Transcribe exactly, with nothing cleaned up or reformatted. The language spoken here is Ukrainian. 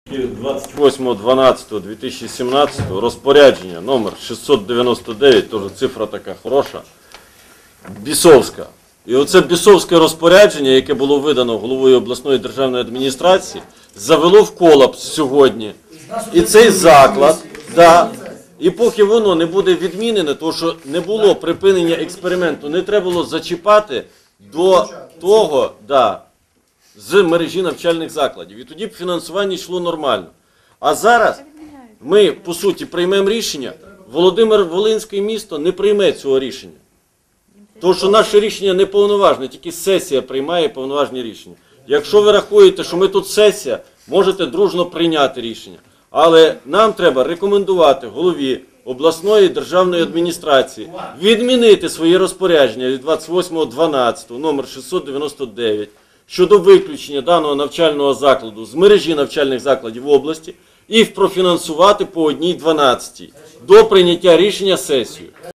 двадцять восьмого дванадцятого дві тисячі сімнадцятого розпорядження номер шістсот дев'яносто дев'ять, теж цифра така хороша, Бісовська. І оце Бісовське розпорядження, яке було видано головою обласної державної адміністрації, завело в колапс сьогодні. І цей заклад, да, і поки воно не буде відмінене, тому що не було припинення експерименту, не треба було зачіпати до того, да, з мережі навчальних закладів. І тоді б фінансування йшло нормально. А зараз ми, по суті, приймемо рішення, Володимир-Волинське місто не прийме цього рішення. Тому що наше рішення не повноважне, тільки сесія приймає повноважні рішення. Якщо ви рахуєте, що ми тут сесія, можете дружно прийняти рішення. Але нам треба рекомендувати голові обласної державної адміністрації відмінити свої розпорядження від двадцять восьмого дванадцятого номер шістсот дев'яносто дев'ять щодо виключення даного навчального закладу з мережі навчальних закладів області і профінансувати по одній дванадцятій до прийняття рішення сесією.